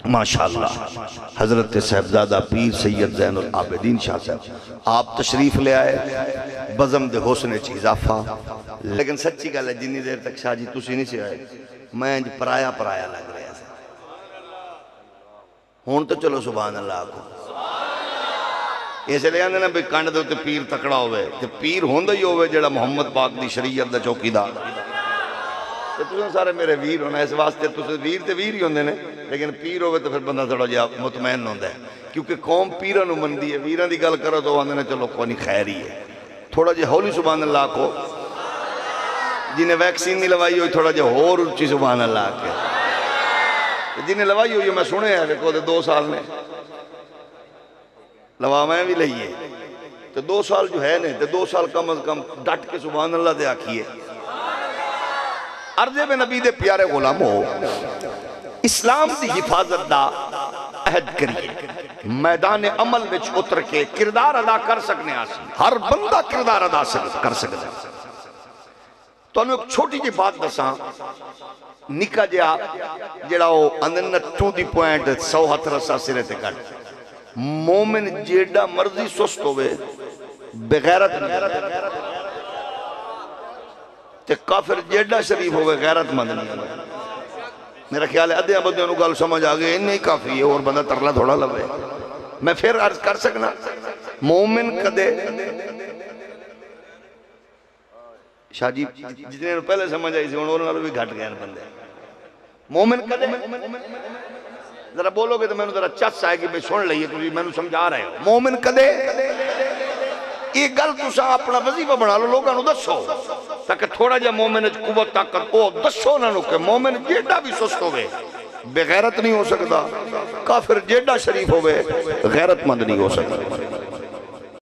ماشاءاللہ حضرت صاحبزادہ پیر سید زین العابدین شاہ صاحب آپ تشریف لے آئے بزم دے حسن چی اضافہ لیکن سچی گل ہے جنی دیر تک شاہ جی تسی نہیں سے آئے میں پرایا لگ رہا ہے ہون تو چلو سبحان اللہ کو اسے لے آنے نا بھی کانڈ دے ہوتے پیر تکڑا ہوئے کہ پیر ہوندہ ہی ہوئے جڑا محمد پاک دی شریعت دا چوکی دا تو تُسے سارے میرے ویر ہونا اس واسطے تُسے ویر تے ویر ہی ہوندے نے لیکن پیر ہوئے تو پھر بندہ تھوڑا جا مطمئن ہوندہ ہے کیونکہ قوم پیرہ نو مندی ہے ویرہ دی گل کرو تو آندے نے چلو کونی خیر ہی ہے تھوڑا جا ہولی سبحان اللہ کو جنہیں ویکسین نہیں لوائی ہوئی تھوڑا جا اور اچھی سبحان اللہ کے جنہیں لوائی ہوئی میں سنے ہیں کہ 2 سال نے لوا میں بھی لئیے تو 2 سال جو ہے نے تو 2 سال کم از کم ڈٹ کے سبحان اللہ دے آکھیے عرضے میں نبی دے پیارے غلام ہو اسلام دی حفاظت دا عہد کریے میدان عمل وچ اتر کے کردار ادا کر سکنے آسی ہر بندہ کردار ادا کر سکنے تو انہوں ایک چھوٹی جی بات دساں نکا جا جڑا ہو اندن نٹوں دی پوائنٹ 100 ہتھ رسا سرے تے کٹ مومن جیڑا مرضی سست ہوئے بغیرت نہیں تے کافر جیڑا شریف ہوئے غیرت مند نہیں میرا خیال ہے ادھے ابدیوں گل سمجھ آگئے انہیں کافی ہے اور بندہ ترلا تھوڑا لگے میں پھر عرض کر سکنا مومن کدے شاہ جی جتنے پہلے سمجھ آئی سی انہوں نے بھی گھٹ گئے بندے مومن کدے ذرا بولو گے تو میں نے ذرا چس آئے کہ میں سن لئیے تو میں نے سمجھا رہے ہوں مومن کدے یہ گل تو سا اپنا وظیفہ بنا لو لوگاں نو دسو تاکہ تھوڑا جا مومن قوت طاقت او دسو نہ نو کہ مومن جیڑا بھی سست ہوئے بے غیرت نہیں ہو سکتا کافر جیڑا شریف ہوئے غیرت مند نہیں ہو سکتا